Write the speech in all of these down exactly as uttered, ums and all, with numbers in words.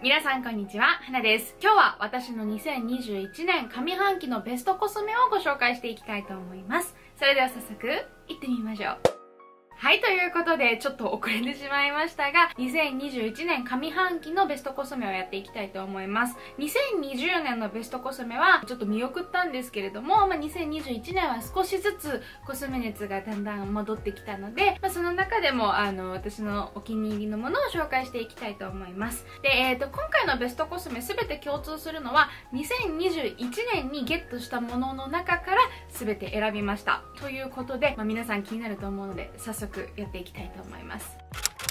皆さんこんにちは、はなです。今日は私のにせんにじゅういちねん上半期のベストコスメをご紹介していきたいと思います。それでは早速いってみましょう。はい、ということで、ちょっと遅れてしまいましたが、にせんにじゅういちねん上半期のベストコスメをやっていきたいと思います。にせんにじゅうねんのベストコスメはちょっと見送ったんですけれども、まあ、にせんにじゅういちねんは少しずつコスメ熱がだんだん戻ってきたので、まあ、その中でもあの私のお気に入りのものを紹介していきたいと思います。で、えーと、今回のベストコスメ全て共通するのは、にせんにじゅういちねんにゲットしたものの中から全て選びました。ということで、まあ、皆さん気になると思うので、早速やっていきたいと思います。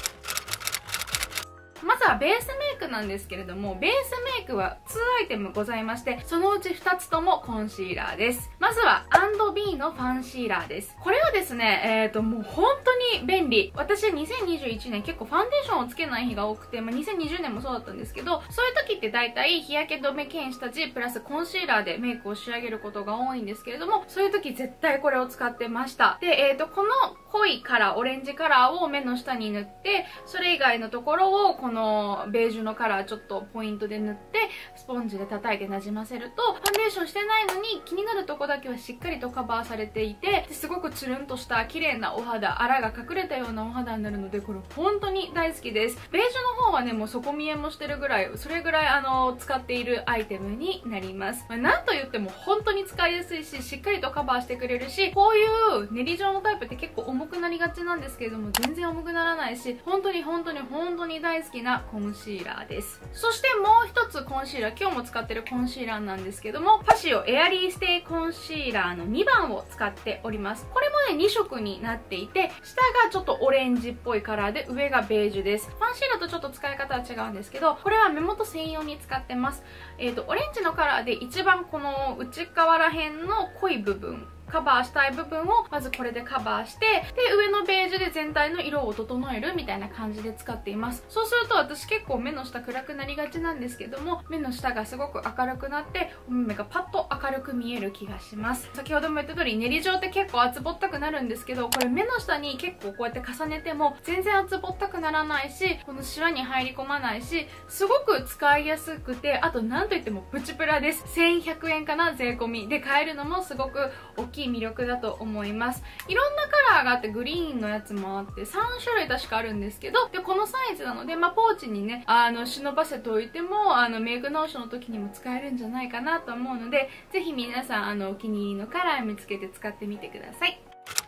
まずはベースメイクなんですけれども、ベースメイクはにアイテムございまして、そのうちふたつともコンシーラーです。まずは アンドビー のファンシーラーです。これはですね、えーと、もう本当に便利。私にせんにじゅういちねん結構ファンデーションをつけない日が多くて、まあ、にせんにじゅうねんもそうだったんですけど、そういう時って大体日焼け止め兼下地プラスコンシーラーでメイクを仕上げることが多いんですけれども、そういう時絶対これを使ってました。で、えーと、この濃いカラー、オレンジカラーを目の下に塗って、それ以外のところをこのベージュのカラーちょっとポイントで塗って、スポンジで叩いてなじませると、ファンデーションしてないのに気になるとこだけはしっかりとカバーされていて、すごくつるんとした綺麗なお肌、あらが隠れたようなお肌になるので、これ本当に大好きです。ベージュの方はね、もう底見えもしてるぐらい、それぐらいあの、使っているアイテムになります。まあ、なんと言っても本当に使いやすいし、しっかりとカバーしてくれるし、こういう練り状のタイプって結構重くなりがちなんですけれども、全然重くならないし、本当に本当に本当に大好きなコンシーラーです。そしてもう一つコンシーラー、今日も使ってるコンシーラーなんですけども、パシオエアリーステイコンシーラーのにばんを使っております。これもね、にしょくになっていて、下がちょっとオレンジっぽいカラーで、上がベージュです。ファンシーラーとちょっと使い方は違うんですけど、これは目元専用に使ってます。えっと、オレンジのカラーで一番この内側ら辺の濃い部分、カバーしたい部分をまずこれでカバーして、で上のベージュで全体の色を整えるみたいな感じで使っています。そうすると私結構目の下暗くなりがちなんですけども、目の下がすごく明るくなってお目目がパッと明るく見える気がします。先ほども言った通り練り状って結構厚ぼったくなるんですけど、これ目の下に結構こうやって重ねても全然厚ぼったくならないし、このシワに入り込まないし、すごく使いやすくて、あとなんといってもプチプラです。せんひゃくえんかな、税込みで買えるのもすごく大きい魅力だと思います。いろんなカラーがあって、グリーンのやつもあってさんしゅるい確かあるんですけど、でこのサイズなので、まあ、ポーチにねあの忍ばせておいてもあのメイク直しの時にも使えるんじゃないかなと思うので、ぜひ皆さんあのお気に入りのカラー見つけて使ってみてください。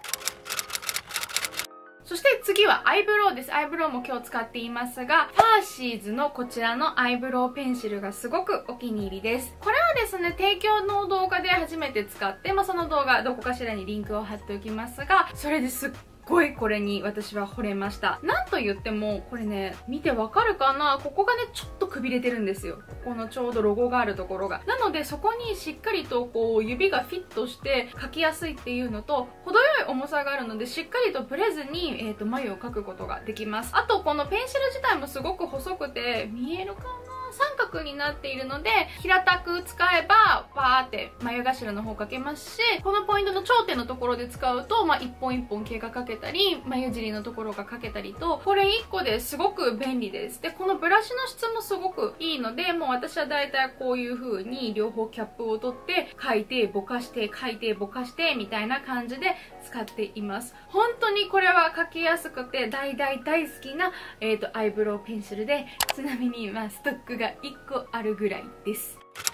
そして次はアイブロウです。アイブロウも今日使っていますが、ファーシーズのこちらのアイブロウペンシルがすごくお気に入りです。これはですね、提供の動画で初めて使って、まあ、その動画どこかしらにリンクを貼っておきますが、それですっすごいこれに私は惚れました。なんと言ってもこれね、見てわかるかな、ここがねちょっとくびれてるんですよ。ここのちょうどロゴがあるところが。なのでそこにしっかりとこう指がフィットして描きやすいっていうのと、程よい重さがあるのでしっかりとブレずに、えー、と眉を描くことができます。あとこのペンシル自体もすごく細くて、見えるかな、三角になっているので平たく使えばパーって眉頭の方描けますし、このポイントの頂点のところで使うと、まあ、一本一本毛が描けたり眉尻のところが描けたりと、これいっこですごく便利です。でこのブラシの質もすごくいいので、もう私はだいたいこういう風に両方キャップを取って描いてぼかして描いてぼかしてみたいな感じで使っています。本当にこれは描きやすくて大大大好きな、えーと、アイブロウペンシルで、ちなみにまあストックがいっこあるぐらいです。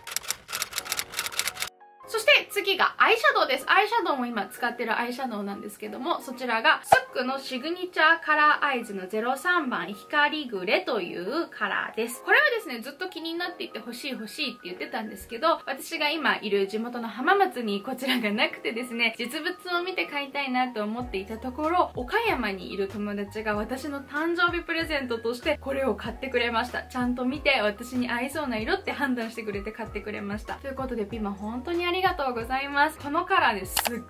そして次がアイシャドウです。アイシャドウも今使ってるアイシャドウなんですけども、そちらがスックのシグニチャーカラーアイズのゼロさんばん光グレというカラーです。これはですね、ずっと気になっていて欲しい欲しいって言ってたんですけど、私が今いる地元の浜松にこちらがなくてですね、実物を見て買いたいなと思っていたところ、岡山にいる友達が私の誕生日プレゼントとしてこれを買ってくれました。ちゃんと見て私に合いそうな色って判断してくれて買ってくれました。ということでピーマン本当にありがとうございます。このカラーですっ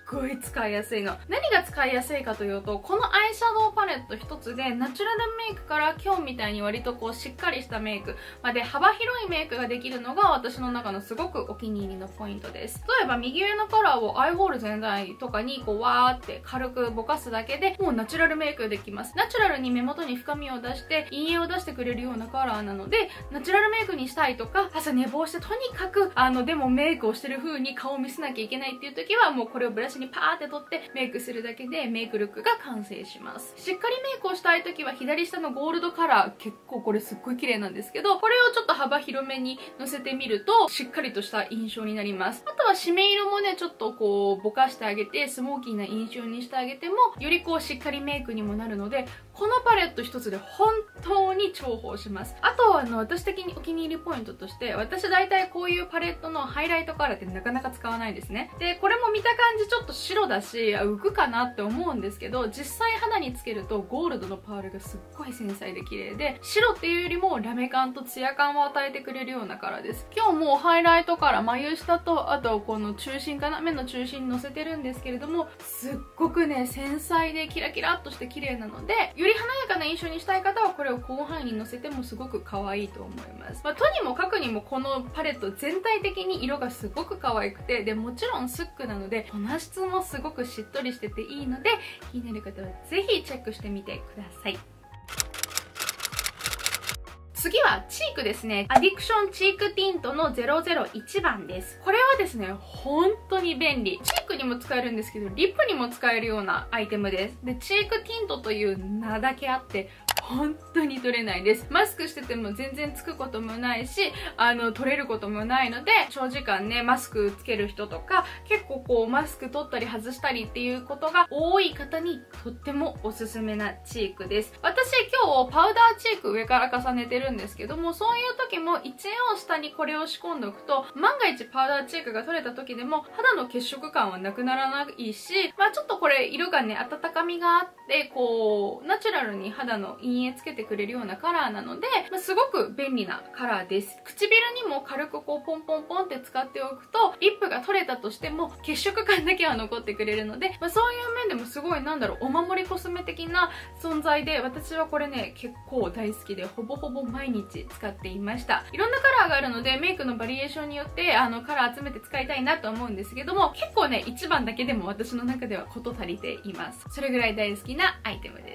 ごい使いやすいの。何が使いやすいかというと、このアイシャドウパレット一つでナチュラルメイクから今日みたいに割とこうしっかりしたメイクまで幅広いメイクができるのが私の中のすごくお気に入りのポイントです。例えば右上のカラーをアイホール全体とかにこうわーって軽くぼかすだけでもうナチュラルメイクできます。ナチュラルに目元に深みを出して陰影を出してくれるようなカラーなので、ナチュラルメイクにしたいとか、朝寝坊してとにかくあのでもメイクをしてる風に顔を見せなきゃいけないっていう時はもうこれをブラシにパーって取ってメイクするだけでメイクルックが完成します。しっかりメイクをしたい時は左下のゴールドカラー、結構これすっごい綺麗なんですけど、これをちょっと幅広めにのせてみるとしっかりとした印象になります。あとは締め色もねちょっとこうぼかしてあげてスモーキーな印象にしてあげてもよりこうしっかりメイクにもなるので、このパレット一つで本当に重宝します。あとはあの私的にお気に入りポイントとして、私大体こういうパレットのハイライトカラーってなかなか使わないですね。でこれも見た感じちょっと白だし浮くかなって思うんですけど、実際肌につけるとゴールドのパールがすっごい繊細で綺麗で、白っていうよりもラメ感とツヤ感を与えてくれるようなカラーです。今日もハイライトカラー眉下とあとこの中心かな、目の中心にのせてるんですけれども、すっごくね繊細でキラキラっとして綺麗なので、より華やかな印象にしたい方はこれを広範囲にのせてもすごく可愛いと思います。まあ、とにもかくにもこのパレット全体的に色がすごく可愛くて、でもちろんスックなので粉質もすごくしっとりしてていいので、気になる方はぜひチェックしてみてください。次はチークですね。アディクションチークティントのゼロゼロいちばんです。これはですね、本当に便利。チークにも使えるんですけど、リップにも使えるようなアイテムです。で、チークティントという名だけあって、本当に取れないです。マスクしてても全然つくこともないし、あの取れることもないので、長時間ねマスクつける人とか結構こうマスク取ったり外したりっていうことが多い方にとってもおすすめなチークです。私今日パウダーチーク上から重ねてるんですけども、そういう時も一応下にこれを仕込んでおくと、万が一パウダーチークが取れた時でも肌の血色感はなくならないし、まあちょっとこれ色がね温かみがあってこうナチュラルに肌の陰影つけてくれるようなカラーなので、まあ、すごく便利なカラーです。唇にも軽くこうポンポンポンって使っておくと、リップが取れたとしても血色感だけは残ってくれるので、まあ、そういう面でもすごいなんだろう、お守りコスメ的な存在で、私はこれね結構大好きでほぼほぼ毎日使っていました。いろんなカラーがあるのでメイクのバリエーションによってあのカラー集めて使いたいなと思うんですけども、結構ねいちばんだけでも私の中では事足りています。それぐらい大好きなアイテムです。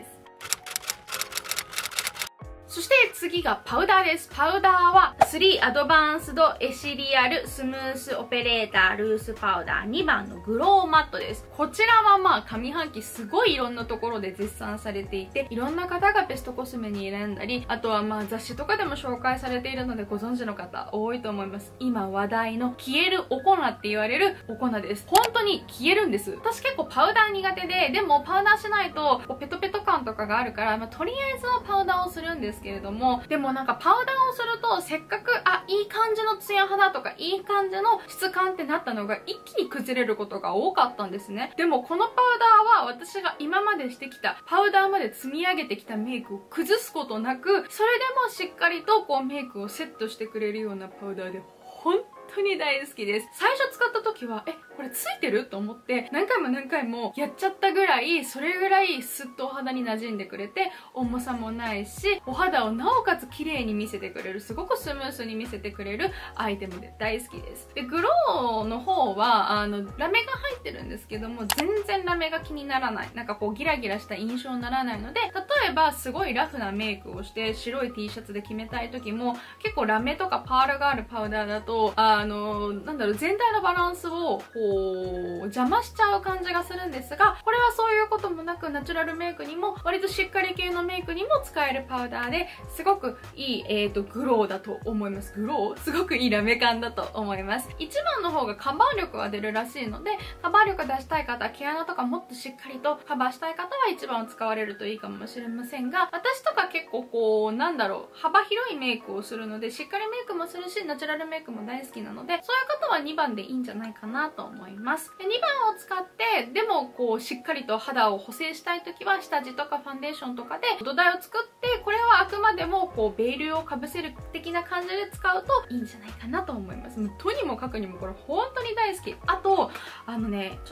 そして次がパウダーです。パウダーはスリーアドバンスドエシリアルスムースオペレータールースパウダーにばんのグローマットです。こちらはまあ上半期すごいいろんなところで絶賛されていて、いろんな方がベストコスメに選んだり、あとはまあ雑誌とかでも紹介されているのでご存知の方多いと思います。今話題の消えるお粉って言われるお粉です。本当に消えるんです。私結構パウダー苦手で、でもパウダーしないとこうペトペト感とかがあるから、まあ、とりあえずはパウダーをするんですけれども、でもなんかパウダーをするとせっかくあいい感じのツヤ肌とかいい感じの質感ってなったのが一気に崩れることが多かったんですね。でもこのパウダーは私が今までしてきたパウダーまで積み上げてきたメイクを崩すことなく、それでもしっかりとこうメイクをセットしてくれるようなパウダーで本当に大好きです。最初使った時はえこれついてると思って何回も何回もやっちゃったぐらい、それぐらいスッとお肌に馴染んでくれて重さもないし、お肌をなおかつ綺麗に見せてくれる、すごくスムースに見せてくれるアイテムで大好きです。でグローの方はあのラメが入ってるんですけども、全然ラメが気にならない、なんかこうギラギラした印象にならないので、例えばすごいラフなメイクをして白い T シャツで決めたい時も結構ラメとかパールがあるパウダーだとあのなんだろう、全体のバランスをこう邪魔しちゃう感じがするんですが、これはそういうこともなくナチュラルメイクにも割としっかり系のメイクにも使えるパウダーですごくいい、えーと、グローだと思います。グローすごくいいラメ感だと思います。いちばんの方がカバー力が出るらしいので、カバー力出したい方、毛穴とかもっとしっかりとカバーしたい方はいちばんを使われるといいかもしれませんが、私とか結構こうなんだろう、幅広いメイクをするのでしっかりメイクもするしナチュラルメイクも大好きなので、そういう方はにばんでいいんじゃないかなと思います。でにばんを使ってでもこうしっかりと肌を補正したい時は下地とかファンデーションとかで土台を作って、これはあくまでもこうベールをかぶせる的な感じで使うといいんじゃないかなと思います。もうとにもかくにもこれ本当に大好き。あとあのねちょっと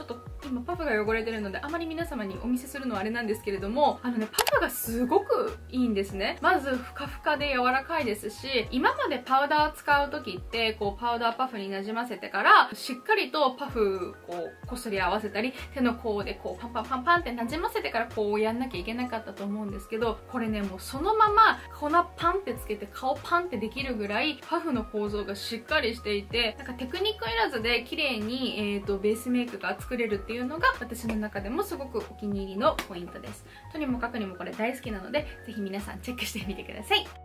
今パフが汚れてるのであまり皆様にお見せするのはあれなんですけれども、あのね、パフがすごくいいんですね。まずふかふかで柔らかいですし、今までパウダー使う時ってこうパウダーパフになじませてからしっかりとパフこうこすり合わせたり、手の甲でこうパンパンパンパンってなじませてからこうやんなきゃいけなかったと思うんですけど、これね、もうそのまま粉パンってつけて顔パンってできるぐらいパフの構造がしっかりしていて、なんかテクニックいらずで綺麗に、えーと、ベースメイクが作れるっていうのが私の中でもすごくお気に入りのポイントです。とにもかくにもこれ大好きなので、ぜひ皆さんチェックしてみてください。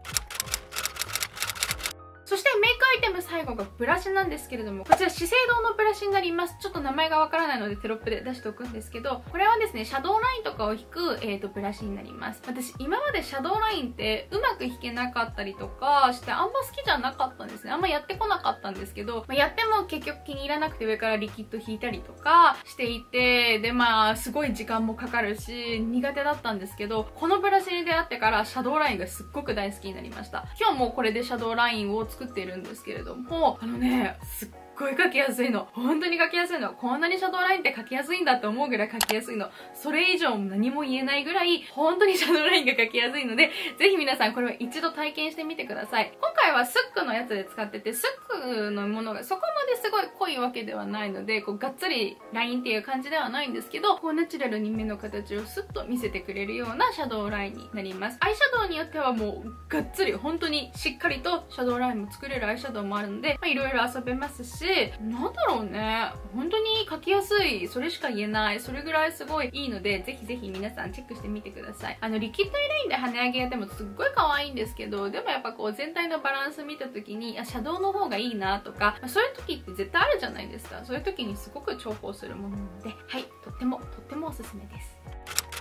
そしてメイクアイテム最後がブラシなんですけれども、こちら資生堂のブラシになります。ちょっと名前がわからないのでテロップで出しておくんですけど、これはですね、シャドウラインとかを引く、えーと、ブラシになります。私今までシャドウラインってうまく引けなかったりとかしてあんま好きじゃなかったんですね。あんまやってこなかったんですけど、まあ、やっても結局気に入らなくて上からリキッド引いたりとかしていて、でまあすごい時間もかかるし苦手だったんですけど、このブラシに出会ってからシャドウラインがすっごく大好きになりました。今日もこれでシャドウラインを作っているんですけれども、あのね、すっごい描きやすいの。本当に描きやすいの。こんなにシャドウラインって描きやすいんだって思うぐらい描きやすいの。それ以上何も言えないぐらい本当にシャドウラインが描きやすいので、ぜひ皆さんこれは一度体験してみてください。今回はスックのやつで使ってて、スックのものがそこまですごい濃いわけではないので、こうがっつりラインっていう感じではないんですけど、こうナチュラルに目の形をスッと見せてくれるようなシャドウラインになります。アイシャドウによってはもうがっつり本当にしっかりとシャドウラインも作れるアイシャドウもあるので、まあいろいろ遊べますし、なんだろうね、本当に描きやすい、それしか言えない、それぐらいすごいいいので、ぜひぜひ皆さんチェックしてみてください。あのリキッドアイラインで跳ね上げやってもすっごい可愛いんですけど、でもやっぱこう全体のバランス見た時に、あ、シャドウの方がいいなとか、まあ、そういう時って絶対あるじゃないですか。そういう時にすごく重宝するものなので、はい、とってもとってもおすすめです。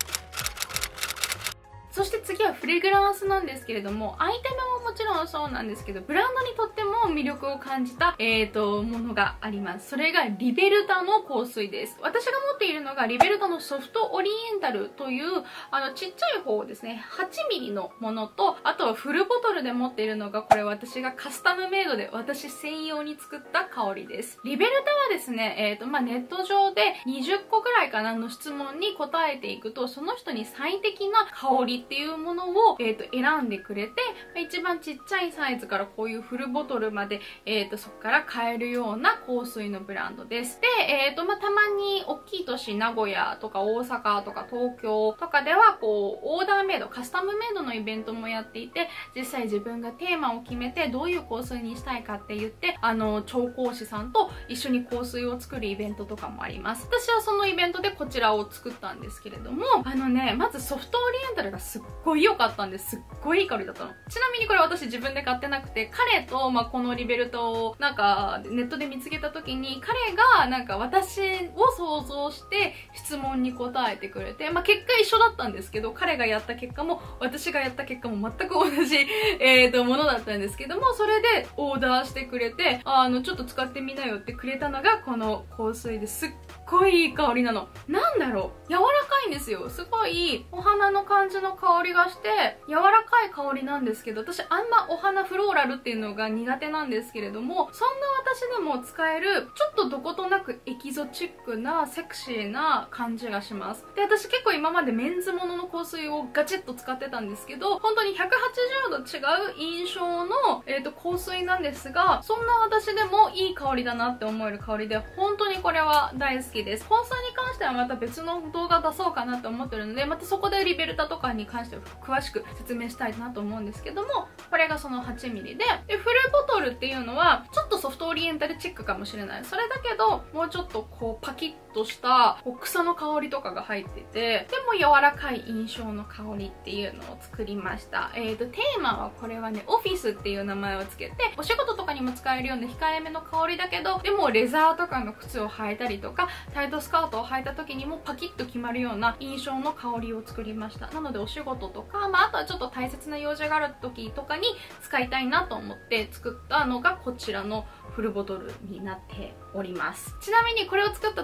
そして次はフレグランスなんですけれども、アイテムももちろんそうなんですけど、ブランドにとっても魅力を感じた、えーと、ものがあります。それがリベルタの香水です。私が持っているのがリベルタのソフトオリエンタルという、あの、ちっちゃい方ですね、はちミリのものと、あとはフルボトルで持っているのが、これ私がカスタムメイドで私専用に作った香りです。リベルタはですね、えーと、まあ、ネット上でにじゅっこくらいかなの質問に答えていくと、その人に最適な香りっていうものを、えー、と選んでくれて、一番ちっちゃいサイズからこういうフルボトルまで、えー、とそこから買えるような香水のブランドです。で、えーとまあ、たまに大きい都市名古屋とか大阪とか東京とかではこうオーダーメイド、カスタムメイドのイベントもやっていて、実際自分がテーマを決めてどういう香水にしたいかって言って、あの調香師さんと一緒に香水を作るイベントとかもあります。私はそのイベントでこちらを作ったんですけれども、あのね、まずソフトオリエンタルがすっごい良かったんです。すっごいいい香りだったの。ちなみにこれ私自分で買ってなくて、彼と、まあ、このリベルトをなんかネットで見つけた時に、彼がなんか私を想像して質問に答えてくれて、まあ、結果一緒だったんですけど、彼がやった結果も私がやった結果も全く同じ、えーとものだったんですけども、それでオーダーしてくれて、あのちょっと使ってみなよってくれたのがこの香水ですっごいいい香りなの。なんだろう、柔らかいんですよ。すごいお花の感じの香りがして柔らかい香りなんですけど、私あんまお花フローラルっていうのが苦手なんですけれども、そんな私でも使えるちょっとどことなくエキゾチックなセクシーな感じがします。で、私結構今までメンズものの香水をガチッと使ってたんですけど、本当にひゃくはちじゅうど違う印象の、えー、と香水なんですが、そんな私でもいい香りだなって思える香りで、本当にこれは大好きです。香水に関してはまた別の動画出そうかなと思ってるので、またそこでリベルタとかに関しては詳しく説明したいなと思うんですけども、これがそのはちミリ で、でフルボトルっていうのはちょっとソフトオリエンタルチックかもしれない。それだけどもうちょっとこうパキッとしたこう草の香りとかが入ってて、でも柔らかい印象の香りっていうのを作りました。えーとテーマはこれはね、オフィスっていう名前をつけて、お仕事とかにも使えるような控えめの香りだけど、でもレザーとかの靴を履いたりとかタイトスカートを履いた時にもパキッと決まるような印象の香りを作りました。なのでお仕事とか、まあ、あとはちょっと大切な用事がある時とかに使いたいなと思って作ったのがこちらのフルボトルになっております。ちなみにこれを作った時に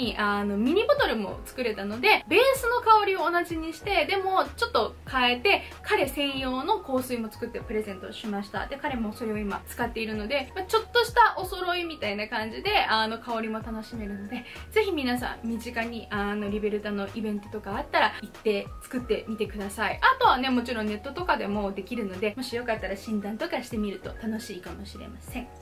にあのミニボトルも作れたので、ベースの香りを同じにして、でもちょっと変えて彼専用の香水も作ってプレゼントしました。で彼もそれを今使っているので、まあ、ちょっとしたお揃いみたいな感じであの香りも楽しめるので、ぜひ皆さん身近にあのリベルタのイベントとかあったら行って作ってみてください。あとはね、もちろんネットとかでもできるので、もしよかったら診断とかしてみると楽しいかもしれません。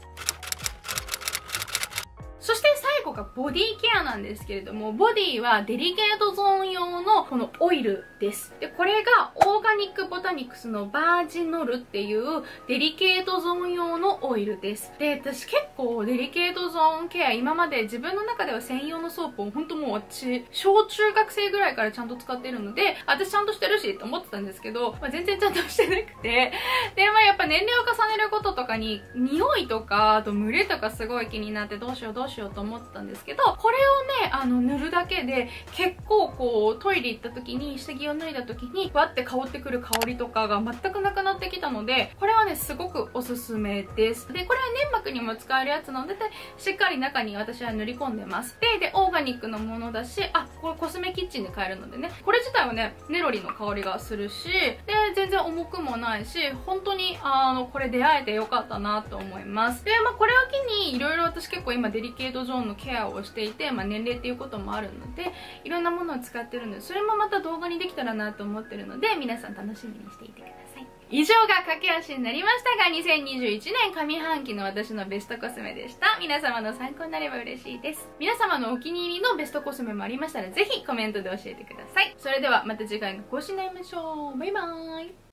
そして最後がボディケアなんですけれども、ボディはデリケートゾーン用のこのオイルです。で、これがオーガニックボタニクスのバージノルっていうデリケートゾーン用のオイルです。で、私結構デリケートゾーンケア、今まで自分の中では専用のソープを本当もう私、小中学生ぐらいからちゃんと使ってるので、私ちゃんとしてるしって思ってたんですけど、まあ、全然ちゃんとしてなくて、で、まあやっぱ年齢を重ねることとかに、匂いとか、あと蒸れとかすごい気になってどうしようどうしようと思ってたんですけど、これをねあの塗るだけで結構こうトイレ行った時に下着を脱いだ時にわって香ってくる香りとかが全くなくなってきたので、これはねすごくおすすめです。でこれは粘膜にも使えるやつなのでしっかり中に私は塗り込んでます。ででオーガニックのものだし、あこれコスメキッチンで買えるのでね、これ自体はねネロリの香りがするし、で全然重くもないし、本当にあのこれ出会えてよかったなと思います。でまあこれを機にいろいろ私結構今デリケートゾーンのケアをしていて、まあ、年齢っていうこともあるのでいろんなものを使ってるので、それもまた動画にできたらなと思ってるので、皆さん楽しみにしていてください。以上が駆け足になりましたが、にせんにじゅういちねん上半期の私のベストコスメでした。皆様の参考になれば嬉しいです。皆様のお気に入りのベストコスメもありましたらぜひコメントで教えてください。それではまた次回の更新になりましょう。バイバーイ。